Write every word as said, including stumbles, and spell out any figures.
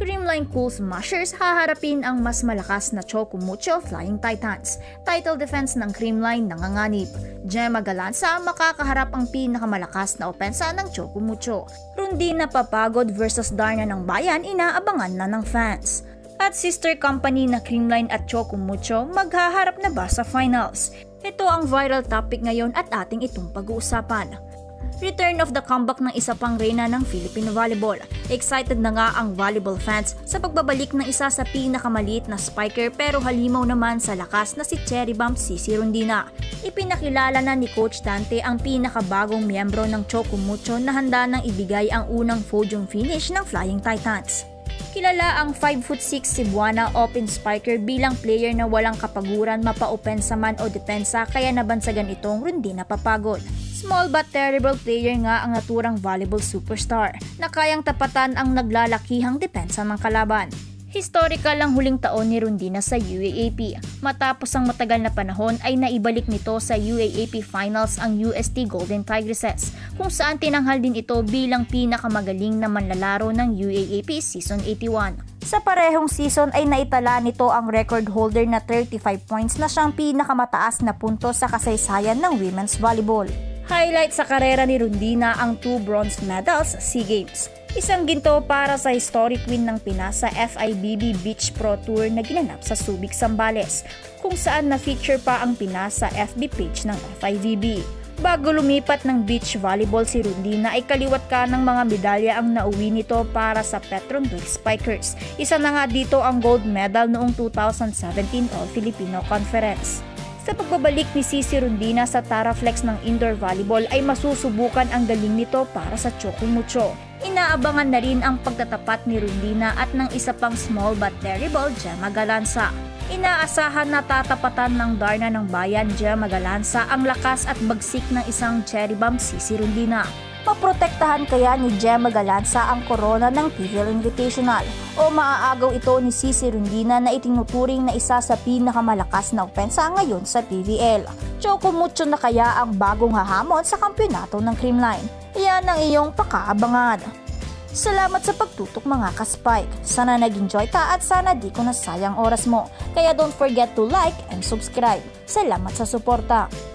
Creamline Cool Smashers haharapin ang mas malakas na Choco Mucho Flying Titans. Title defense ng Creamline nanganganib. Gemma Galanza makakaharap ang pinakamalakas na opensa ng Choco Mucho. Rondina Papagod versus Darna ng Bayan inaabangan na ng fans. At sister company na Creamline at Choco Mucho maghaharap na ba sa finals? Ito ang viral topic ngayon at ating itong pag-uusapan. Return of the comeback ng isa pang reyna ng Filipino volleyball. Excited na nga ang volleyball fans sa pagbabalik ng isa sa pinakamaliit na spiker pero halimaw naman sa lakas na si Cherry Bomb Sisi Rondina. Ipinakilala na ni Coach Dante ang pinakabagong miyembro ng Choco Mucho na handa nang ibigay ang unang podium finish ng Flying Titans. Kilala ang five foot six Cebuana open spiker bilang player na walang kapaguran mapa-opensa man o depensa kaya nabansagan itong Rondina Papagod. Small but terrible player nga ang naturang volleyball superstar na kayang tapatan ang naglalakihang depensa ng kalaban. Historical ang huling taon ni Rondina sa U A A P. Matapos ang matagal na panahon ay naibalik nito sa U A A P Finals ang U S T Golden Tigresses kung saan tinanghal din ito bilang pinakamagaling na manlalaro ng U A A P Season eighty-one. Sa parehong season ay naitala nito ang record holder na thirty-five points na siyang pinakamataas na punto sa kasaysayan ng women's volleyball. Highlight sa karera ni Rondina ang two bronze medals sa SEA Games. Isang ginto para sa historic win ng Pinas sa F I B B Beach Pro Tour na ginanap sa Subic, Zambales, kung saan na-feature pa ang Pinas sa F B page ng F I V B. Bago lumipat ng beach volleyball si Rondina ay kaliwat ka ng mga medalya ang nauwi nito para sa Petron Blake Spikers. Isa na nga dito ang gold medal noong two thousand seventeen All-Filipino Conference. Sa pagbabalik ni Sisi Rondina sa Taraflex ng indoor volleyball ay masusubukan ang galing nito para sa Choco Mucho. Inaabangan na rin ang pagtatapat ni Rondina at ng isa pang small but terrible Gemma Galanza. Inaasahan na tatapatan ng Darna ng Bayan Gemma Galanza ang lakas at bagsik ng isang Cherry Bomb Sisi Rondina. Maprotektahan kaya ni Gemma Galanza ang korona ng P V L Invitational o maaagaw ito ni Sisi Rondina na itinuturing na isa sa pinakamalakas na opensa ngayon sa P V L. Choco Mucho na kaya ang bagong hahamon sa kampyonato ng Creamline. Iyan ang iyong pakaabangan. Salamat sa pagtutok mga ka-Spike. Sana nag-enjoy ka at sana di ko nasayang oras mo. Kaya don't forget to like and subscribe. Salamat sa suporta.